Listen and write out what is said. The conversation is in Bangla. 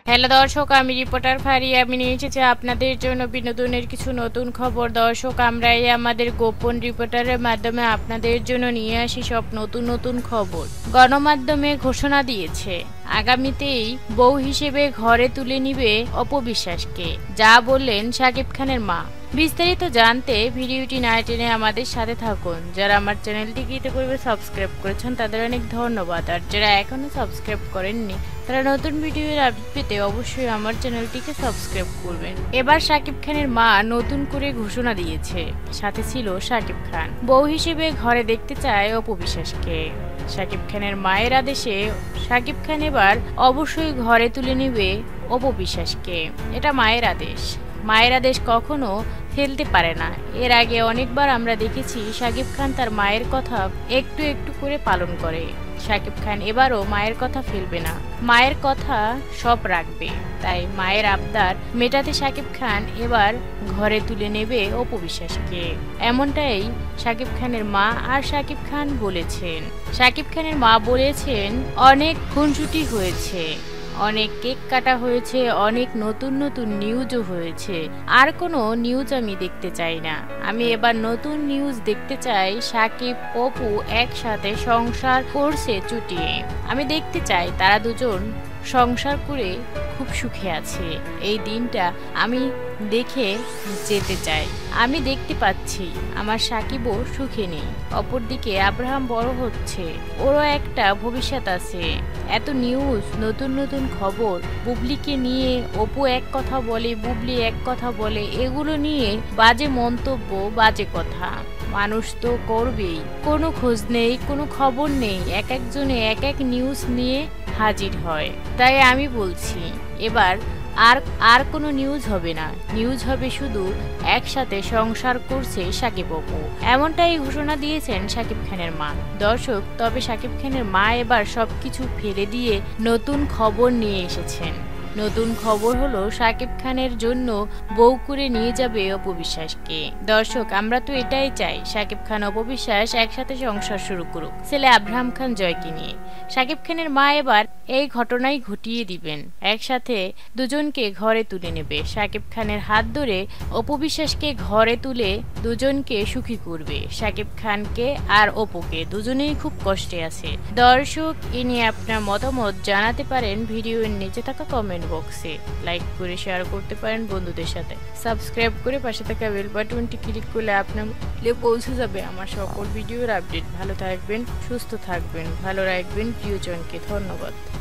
হ্যালো দর্শক, আমি রিপোর্টার ফারিয়া। আমি নিয়ে এসেছি আপনাদের জন্য বিনোদনের কিছু নতুন খবর। দর্শক, আমরা আমাদের গোপন রিপোর্টারের মাধ্যমে আপনাদের জন্য নিয়ে আসি সব নতুন নতুন খবর। গণমাধ্যমে ঘোষণা দিয়েছে আগামীতেই বউ হিসেবে ঘরে তুলে নিবে অপবিশ্বাসকে, যা বললেন শাকিব খানের মা। বিস্তারিত জানতে ভিডিওটি না টেনে আমাদের সাথে থাকুন। যারা আমার চ্যানেলটিকে ইতিপূর্বে সাবস্ক্রাইব করেছেন তাদের অনেক ধন্যবাদ, আর যারা এখনো সাবস্ক্রাইব করেননি তারা নতুন ভিডিওর আপডেট পেতে অবশ্যই আমার চ্যানেলটিকে সাবস্ক্রাইব করবেন। এবার শাকিব খানের মা নতুন করে ঘোষণা দিয়েছে, সাথে ছিল শাকিব খান। বউ হিসেবে ঘরে দেখতে চায় অপবিশ্বাসকে। শাকিব খানের মায়ের আদেশে শাকিব খান এবার অবশ্যই ঘরে তুলে নেবে অপবিশ্বাসকে। এটা মায়ের আদেশ। মায়ের আদেশ কখনো ফেলতে পারে না। এর আগে অনেকবার আমরা দেখেছি শাকিব খান তার মায়ের কথা একটু একটু করে পালন করে। শাকিব খান এবারও মায়ের কথা ফেলবে না, মায়ের কথা সব রাখবে। তাই মায়ের আবদার মেটাতে শাকিব খান এবার ঘরে তুলে নেবে অপবিশ্বাসকে, এমনটাই শাকিব খানের মা আর শাকিব খান বলেছেন। শাকিব খানের মা বলেছেন, অনেক খুনসুটি হয়েছে, অনেক কেক কাটা হয়েছে, অনেক নতুন নতুন নিউজও হয়েছে। আর কোনো নিউজ আমি দেখতে চাই না। আমি এবার নতুন নিউজ দেখতে চাই শাকিব অপু একসাথে সংসার করছে চুটিয়ে। আমি দেখতে চাই তারা দুজন সংসার করে খুব সুখে আছে। এই দিনটা আমি দেখে যেতে চাই। আমি দেখতে পাচ্ছি আমার সাকিবও সুখে নেই। অপরদিকে আব্রাহাম বড় হচ্ছে, ওরও একটা ভবিষ্যৎ আছে। এত নিউজ, নতুন নতুন খবর, বুবলিকে নিয়ে অপু এক কথা বলে, বুবলি এক কথা বলে, এগুলো নিয়ে বাজে মন্তব্য, বাজে কথা মানুষ তো করবেই। কোনো খোঁজ নেই, কোনো খবর নেই, এক একজনে এক এক নিউজ নিয়ে হাজির হয়। তাই আমি বলছি এবার আর কোনো নিউজ হবে না। নিউজ হবে শুধু একসাথে সংসার করছে শাকিব অপু, এমনটাই ঘোষণা দিয়েছেন শাকিব খানের মা। দর্শক, তবে শাকিব খানের মা এবার সবকিছু ফেলে দিয়ে নতুন খবর নিয়ে এসেছেন। নতুন খবর হলো শাকিব খানের জন্য বউ করে নিয়ে যাবে অপবিশ্বাসকে। দর্শক, আমরা তো এটাই চাই শাকিব খান অপবিশ্বাস একসাথে সংসার শুরু করুক ছেলে আব্রাহাম খান জয়কে নিয়ে। শাকিব খানের মা এবার এই ঘটনাই ঘটিয়ে দিবেন। একসাথে দুজনকে ঘরে তুলে নেবে। শাকিব খানের হাত ধরে অপবিশ্বাসকে ঘরে তুলে দুজনকে সুখী করবে। শাকিব খানকে আর অপুকে, দুজনেই খুব কষ্টে আছে। দর্শক, এ নিয়ে আপনার মতামত জানাতে পারেন ভিডিওর নিচে থাকা কমেন্ট বক্সে। লাইক করে শেয়ার করতে পারেন বন্ধুদের সাথে। সাবস্ক্রাইব করে পাশে থাকা বেল বাটনটি ক্লিক করলে আপনার পৌঁছে যাবে আমার সকল ভিডিওর আপডেট। ভালো থাকবেন, সুস্থ থাকবেন, ভালো রাখবেন প্রিয়জনকে। ধন্যবাদ।